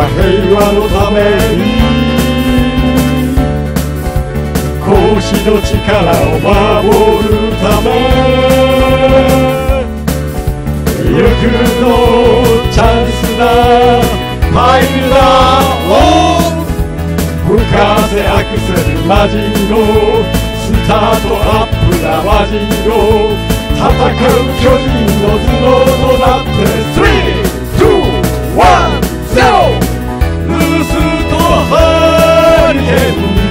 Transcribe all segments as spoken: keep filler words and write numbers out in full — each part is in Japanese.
は平和のために孔子の力を守るため欲のチャンスだファイルだオン吹かせアクセルマジンゴスタートアップだマジンゴ戦う巨人の頭脳となってスリー、ツー、ワン、ゼロルースとハリケ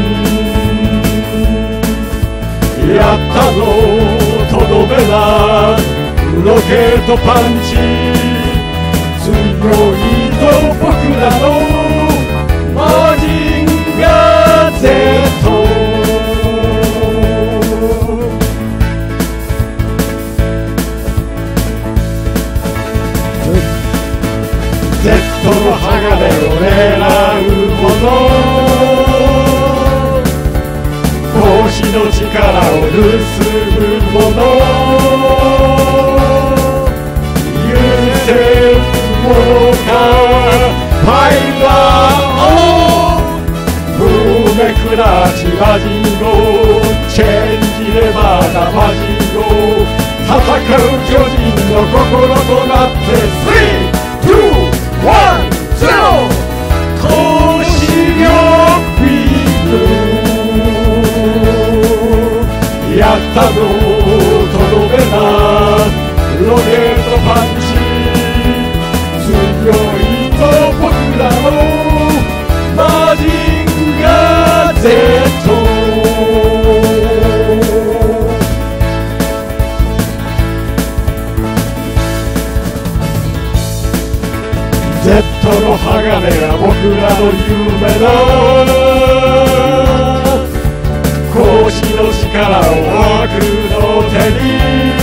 ーンやったぞとどめだロケットパンチ強いぞ僕らのマジンガー Z Z の鋼を狙うもの孔子の力を盗むもの許せるものかファイラーをめくらちマジンゴチェンジレバーだマジンゴ戦う巨人の心となってスリー、ツーワン、ゼロ孔子力ビームやったぞとどめだロケットパンチ強いぞ僕らのマジンガー Z Z の鋼は僕らの夢だ孔子の力を悪の手に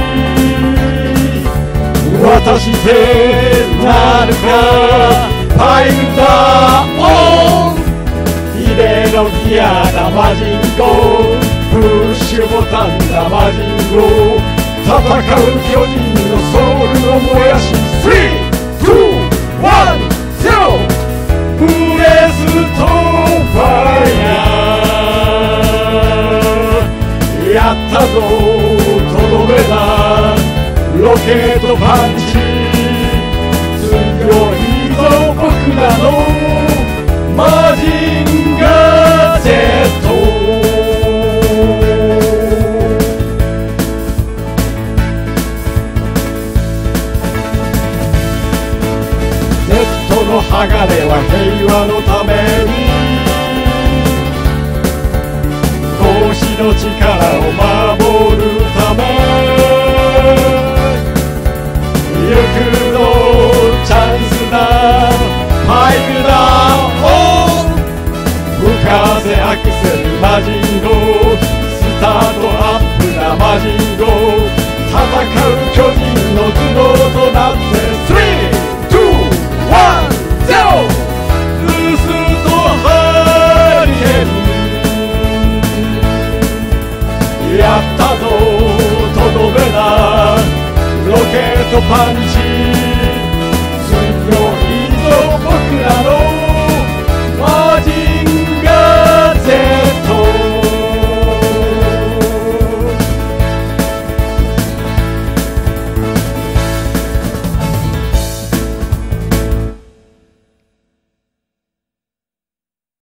渡してなるかファイルダーオンイレのギアだマジンゴプッシュボタンだマジンゴ戦う巨人のソウルを燃やしスリー、ツーワン、ゼロブレストファイヤーやったぞとどめだロケットパンチ強いぞ僕らのマジンガー Z Z の鋼は平和のために孔子の力を守るため欲のチャンスだファイルだオン吹かせアクセルマジンゴスタートアップだマジンゴ戦う巨人の頭脳となってスリー、ツーワン、ゼロルースとハリケーンやったぞとどめだロケットパンチ